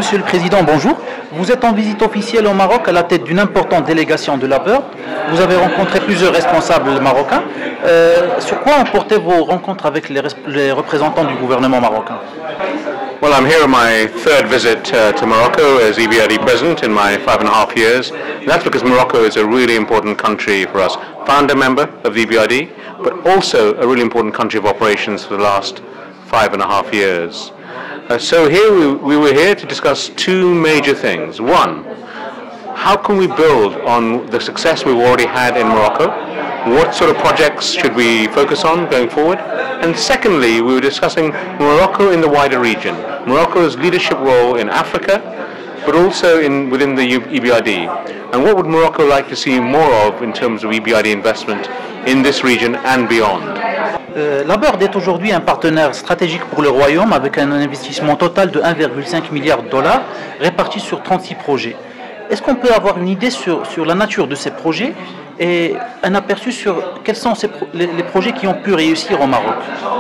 Monsieur le Président, bonjour. Vous êtes en visite officielle au Maroc à la tête d'une importante délégation de la BIRD. Vous avez rencontré plusieurs responsables marocains. Sur quoi ont porté vos rencontres avec les représentants du gouvernement marocain? Well, I'm here on my third visit to Morocco as EBRD President in my 5.5 years. And that's because Morocco is a really important country for us. Founder member of the EBRD, but also a really important country of operations for the last 5.5 years. So here we were here to discuss two major things. One, how can we build on the success we've already had in Morocco? What sort of projects should we focus on going forward? And secondly, we were discussing Morocco in the wider region, Morocco's leadership role in Africa, but also within the EBRD. And what would Morocco like to see more of in terms of EBRD investment in this region and beyond? La BIRD est aujourd'hui un partenaire stratégique pour le Royaume avec un investissement total de 1,5 milliard de dollars répartis sur 36 projets. Est-ce qu'on peut avoir une idée sur la nature de ces projets et un aperçu sur quels sont les projets qui ont pu réussir au Maroc?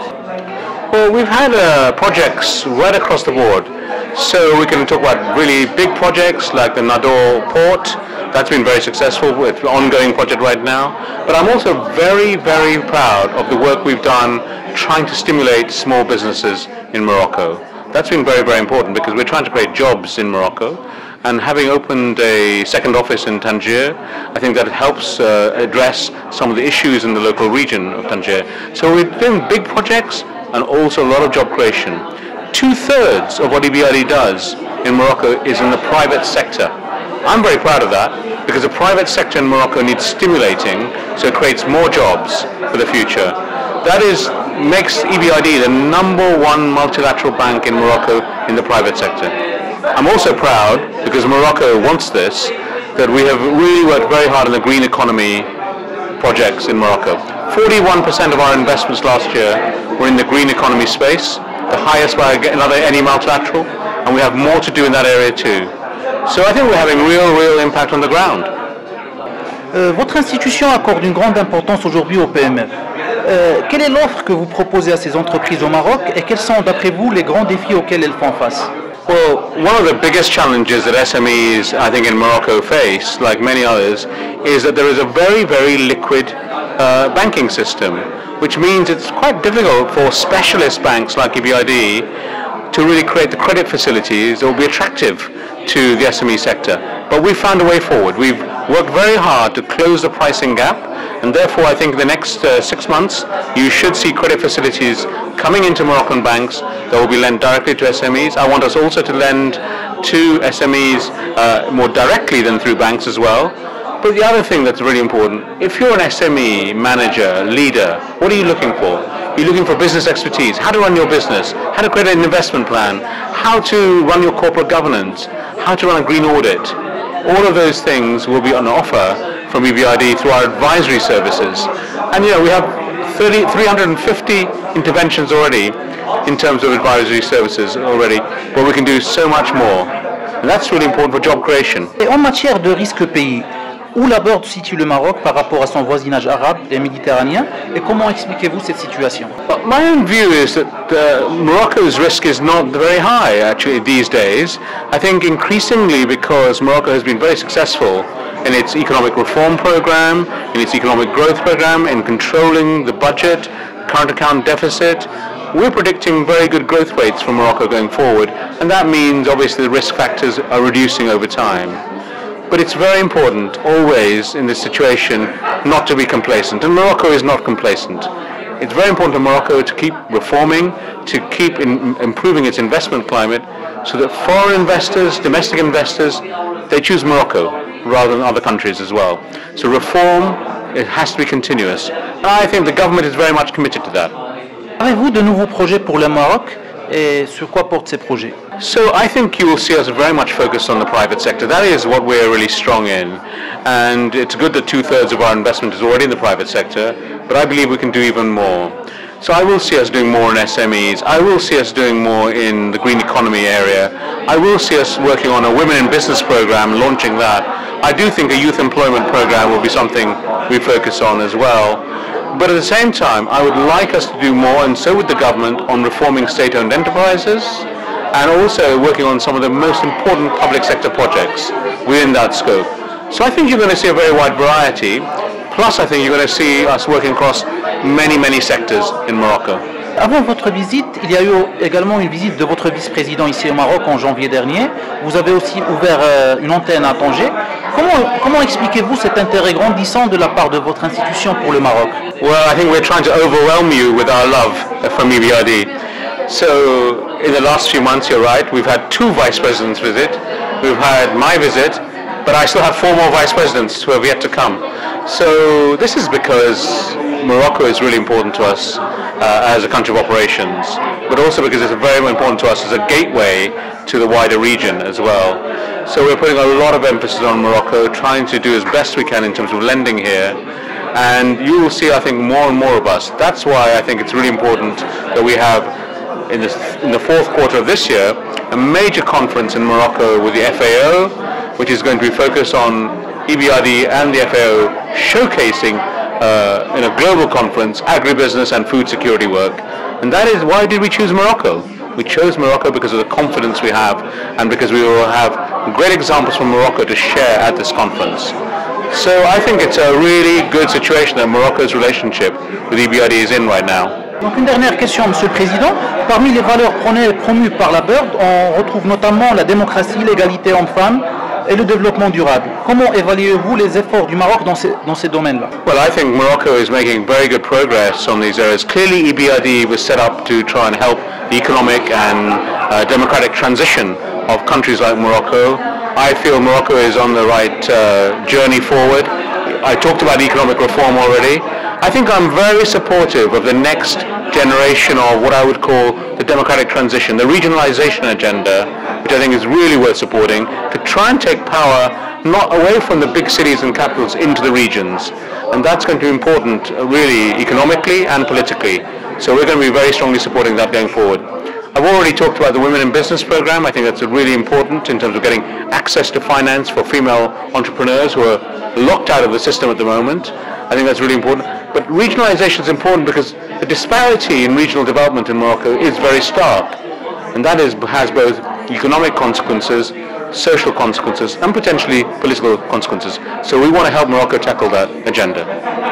Well, we've had projects right across the board. So we can talk about really big projects like the Nador port. That's been very successful. It's an ongoing project right now. But I'm also very, very proud of the work we've done trying to stimulate small businesses in Morocco. That's been very, very important because we're trying to create jobs in Morocco. And having opened a second office in Tangier, I think that helps address some of the issues in the local region of Tangier. So we're doing big projects and also a lot of job creation. 2/3 of what EBRD does in Morocco is in the private sector. I'm very proud of that because the private sector in Morocco needs stimulating so it creates more jobs for the future. That makes EBRD the #1 multilateral bank in Morocco in the private sector. I'm also proud, because Morocco wants this, that we have really worked very hard on the green economy projects in Morocco. 41% of our investments last year were in the green economy space, the highest by any multilateral, and we have more to do in that area too. So I think we're having real impact on the ground. Votre institution accorde une grande importance aujourd'hui aux PME. Quelle est l'offre que vous proposez à ces entreprises au Maroc et quels sont d'après vous les grands défis auxquels elles font face? Well, one of the biggest challenges that SMEs, I think, in Morocco face, like many others, is that there is a very, very liquid banking system, which means it's quite difficult for specialist banks like EBRD to really create the credit facilities that will be attractive to the SME sector. But we've found a way forward. We've worked very hard to close the pricing gap, and therefore I think the next 6 months you should see credit facilities coming into Moroccan banks that will be lent directly to SMEs. I want us also to lend to SMEs more directly than through banks as well. But the other thing that's really important, if you're an SME manager, leader, what are you looking for? You're looking for business expertise, how to run your business, how to create an investment plan, how to run your corporate governance, how to run a green audit. All of those things will be on offer from EBRD through our advisory services. And we have 350 interventions already in terms of advisory services already, but we can do so much more. And that's really important for job creation. Et en matière de risque pays, où la BIRD situe le Maroc par rapport à son voisinage arabe et méditerranéen et comment expliquez-vous cette situation? Well, my own view is that Morocco's risk is not very high actually these days. I think increasingly because Morocco has been very successful in its economic reform program, in its economic growth program, in controlling the budget, current account deficit. We're predicting very good growth rates for Morocco going forward, and that means obviously the risk factors are reducing over time. But it's very important always in this situation not to be complacent, and Morocco is not complacent. It's very important for Morocco to keep reforming, to keep improving its investment climate so that foreign investors, domestic investors, they choose Morocco rather than other countries as well. So reform, it has to be continuous. And I think the government is very much committed to that. Avez-vous de nouveaux projets pour le Maroc et sur quoi portent ces projets? So I think you will see us very much focused on the private sector. That is what we're really strong in. And it's good that 2/3 of our investment is already in the private sector, but I believe we can do even more. So I will see us doing more in SMEs. I will see us doing more in the green economy area. I will see us working on a Women in Business program, launching that. I do think a youth employment program will be something we focus on as well. But at the same time, I would like us to do more, and so would the government, on reforming state-owned enterprises, and also working on some of the most important public sector projects within that scope. So I think you're going to see a very wide variety. Plus, I think you're going to see us working across many sectors in Morocco. Avant votre visite, il y a eu également une visite de votre vice-président ici au Maroc en janvier dernier. Vous avez aussi ouvert une antenne à Tanger. Comment expliquez-vous cet intérêt grandissant de la part de votre institution pour le Maroc? Well, I think we're trying to overwhelm you with our love from EBRD. So, in the last few months, you're right, we've had 2 vice presidents visit. We've had my visit, but I still have 4 more vice presidents who have yet to come. So this is because Morocco is really important to us as a country of operations, but also because it's very important to us as a gateway to the wider region as well. So we're putting a lot of emphasis on Morocco, trying to do as best we can in terms of lending here, and you will see, I think, more and more of us. That's why I think it's really important that we have in the 4th quarter of this year a major conference in Morocco with the FAO, which is going to be focused on EBRD and the FAO showcasing in a global conference agribusiness and food security work. And that is why did we choose Morocco? We chose Morocco because of the confidence we have and because we will have great examples from Morocco to share at this conference. So I think it's a really good situation that Morocco's relationship with EBRD is in right now. Donc une dernière question, Monsieur le Président. Parmi les valeurs promues par la BIRD, on retrouve notamment la démocratie, l'égalité hommes-femmes et le développement durable. Comment évaluez-vous les efforts du Maroc dans ces domaines-là? Well, I think Morocco is making very good progress on these areas. Clearly, EBRD was set up to try and help the economic and democratic transition of countries like Morocco. I feel Morocco is on the right journey forward. I talked about economic reform already. I think I'm very supportive of the next generation of what I would call the democratic transition, the regionalization agenda, which I think is really worth supporting, to try and take power not away from the big cities and capitals into the regions. And that's going to be important really economically and politically. So we're going to be very strongly supporting that going forward. I've already talked about the Women in Business program. I think that's really important in terms of getting access to finance for female entrepreneurs who are locked out of the system at the moment. I think that's really important. But regionalization is important because the disparity in regional development in Morocco is very stark. And that has both economic consequences, social consequences, and potentially political consequences. So we want to help Morocco tackle that agenda.